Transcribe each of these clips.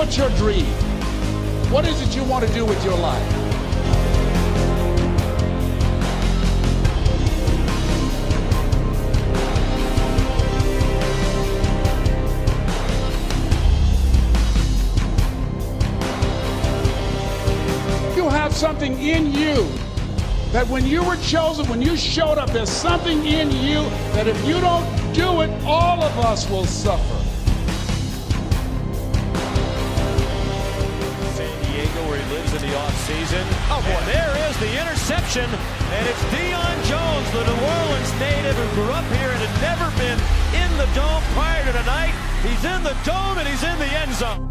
What's your dream? What is it you want to do with your life? You have something in you that when you were chosen, when you showed up, there's something in you that if you don't do it, all of us will suffer. Where he lives in the offseason. Oh boy, there is the interception, and it's Deion Jones, the New Orleans native who grew up here and had never been in the dome prior to tonight. He's in the dome and he's in the end zone.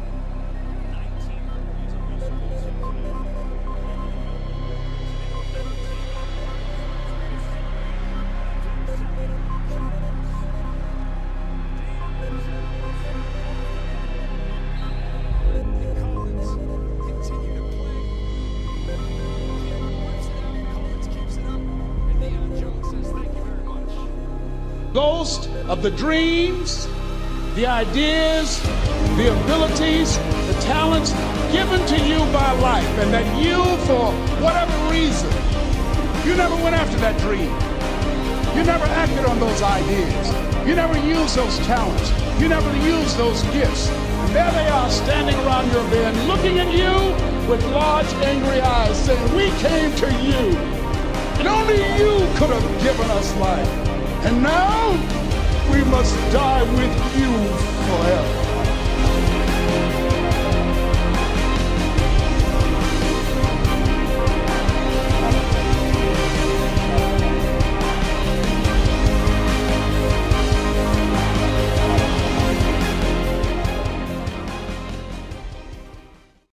Ghost of the dreams, the ideas, the abilities, the talents given to you by life, and that you, for whatever reason, you never went after that dream. You never acted on those ideas. You never used those talents. You never used those gifts. And there they are standing around your bed looking at you with large angry eyes saying, "We came to you, and only you could have given us life. And now we must die with you forever."